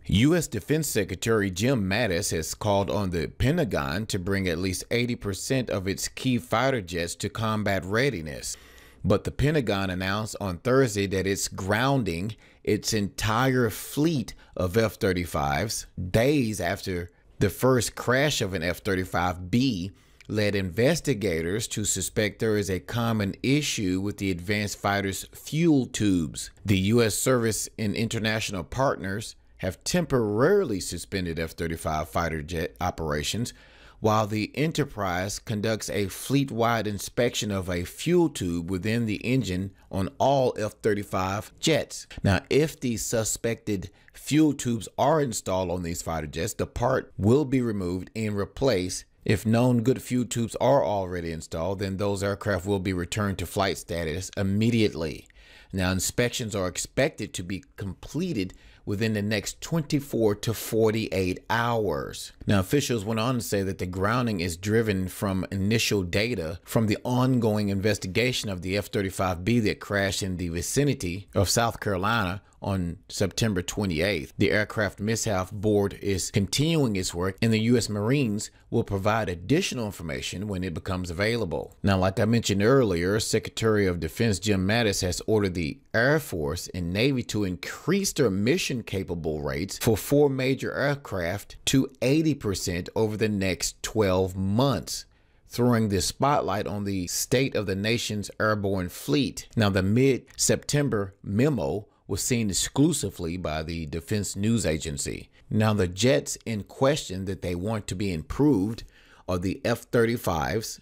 U.S. Defense Secretary Jim Mattis has called on the Pentagon to bring at least 80% of its key fighter jets to combat readiness. But the Pentagon announced on Thursday that it's grounding its entire fleet of F-35s days after the first crash of an F-35B led investigators to suspect there is a common issue with the advanced fighter's fuel tubes. The U.S. service and international partners have temporarily suspended F-35 fighter jet operations while the enterprise conducts a fleet-wide inspection of a fuel tube within the engine on all F-35 jets. Now, if the suspected fuel tubes are installed on these fighter jets, the part will be removed and replaced. If known good fuel tubes are already installed, then those aircraft will be returned to flight status immediately. Now, inspections are expected to be completed within the next 24 to 48 hours. Now, officials went on to say that the grounding is driven from initial data from the ongoing investigation of the F-35B that crashed in the vicinity of South Carolina on September 28th. The aircraft mishap board is continuing its work, and the U.S. Marines will provide additional information when it becomes available. Now, like I mentioned earlier, Secretary of Defense Jim Mattis has ordered the Air Force and Navy to increase their mission capable rates for 4 major aircraft to 80% over the next 12 months. Throwing the spotlight on the state of the nation's airborne fleet. Now, the mid-September memo was seen exclusively by the Defense News Agency. Now, the jets in question that they want to be improved are the F-35s,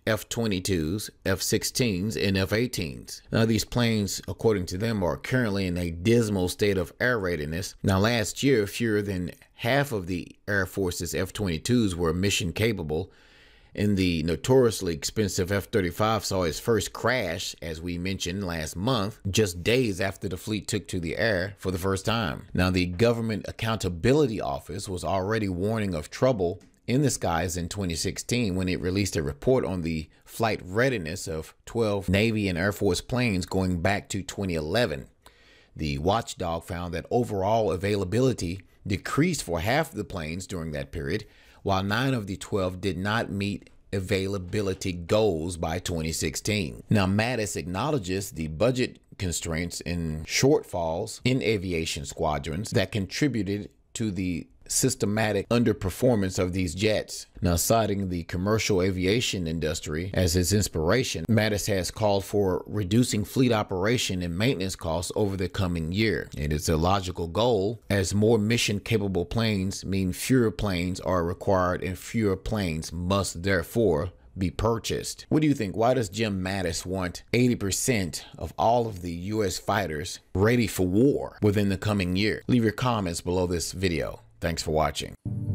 F-22s, F-16s, and F-18s. Now, these planes, according to them, are currently in a dismal state of air readiness. Now, last year, fewer than half of the Air Force's F-22s were mission capable, and the notoriously expensive F-35 saw its first crash, as we mentioned last month, just days after the fleet took to the air for the first time. Now, the Government Accountability Office was already warning of trouble in the skies in 2016 when it released a report on the flight readiness of 12 Navy and Air Force planes going back to 2011. The watchdog found that overall availability decreased for half of the planes during that period, while 9 of the 12 did not meet availability goals by 2016. Now, Mattis acknowledges the budget constraints and shortfalls in aviation squadrons that contributed to the systematic underperformance of these jets. Now, citing the commercial aviation industry as his inspiration, Mattis has called for reducing fleet operation and maintenance costs over the coming year. It is a logical goal, as more mission-capable planes mean fewer planes are required and fewer planes must therefore be purchased. What do you think? Why does Jim Mattis want 80% of all of the U.S. fighters ready for war within the coming year? Leave your comments below this video. Thanks for watching.